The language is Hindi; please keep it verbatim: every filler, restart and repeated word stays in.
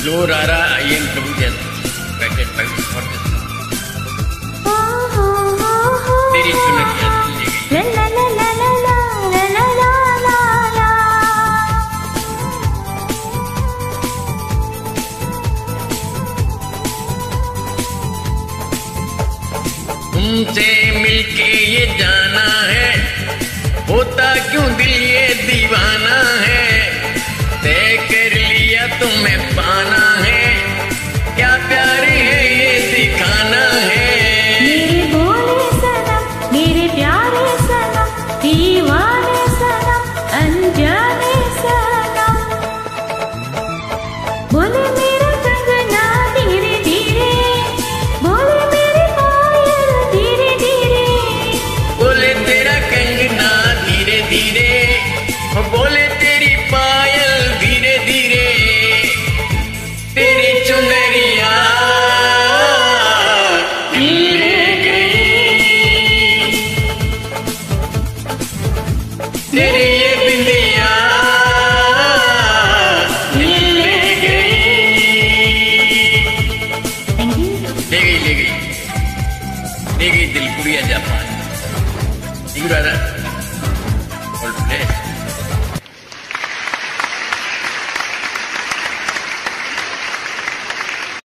Lo Rara, I am Prabhujan, rated by the Fortis. तेरी चुनरिया दिल ले गई। तुमसे मिलके ये जाना है, होता क्यों दिल ये दीवाना है। तय कर लिया तुम्हें पाना है, क्या प्यार है ये दिखाना है। मेरे बोले सनम, मेरे प्यारे सनम, दीवाने सनम, अनजाने सनम। बोले मेरा कंगना धीरे धीरे, बोले मेरे पायल धीरे धीरे। बोले तेरा कंगना धीरे धीरे, बोले तेरी पायल धीरे धीरे। तेरी चुनरिया दिल ले गई, तेरी ये बिंदिया दिल ले गई। ले गई ले गई ले गई दिल कुड़िया जापान। राधा